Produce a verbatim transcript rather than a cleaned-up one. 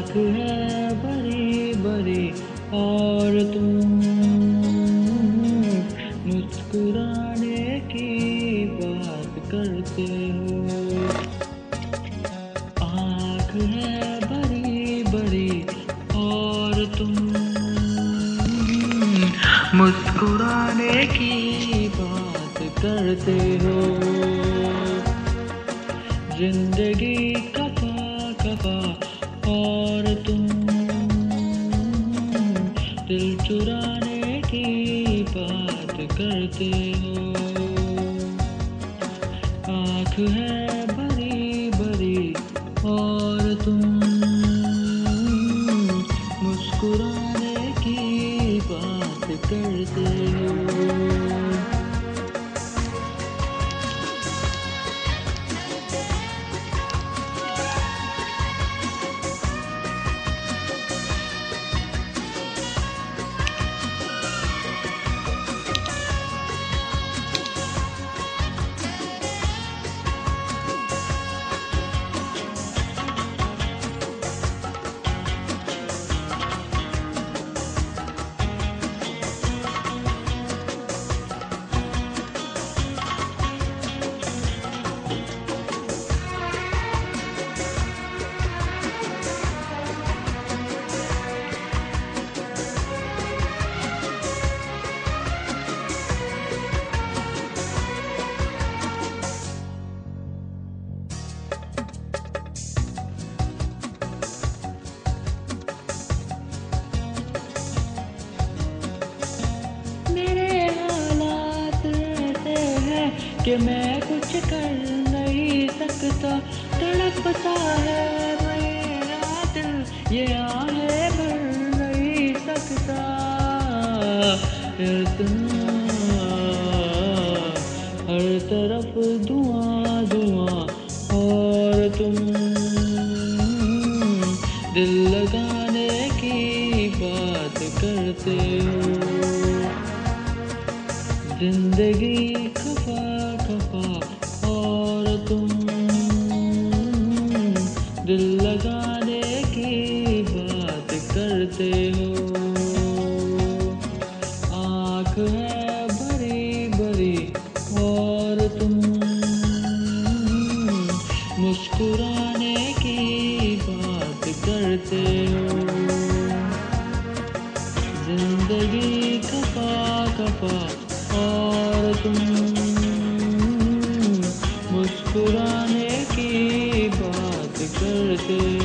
आँख है बड़ी बड़ी और तुम मुस्कुराने की बात करते हो। आँख है बड़ी बड़ी और तुम मुस्कुराने की बात करते हो। जिंदगी खफा खफा और तुम दिल चुराने की बात करते हो। आँख है बड़ी बड़ी और तुम मुस्कुराने की बात करते हो। मेरे हालात ऐसे हैं कि मैं कुछ कर नहीं सकता। तड़पता है मेरा दिल, ये आहें भर नहीं सकता। इतना हर तरफ धुआं धुआं और तुम दिल लगाने की बात करते हो। जिंदगी खफा खफा और तुम दिल लगाने की बात करते हो। आँख है बड़ी बड़ी और तुम मुस्कुराने की बात करते हो। जिंदगी खफा खफा और तुम मुस्कुराने की बात करते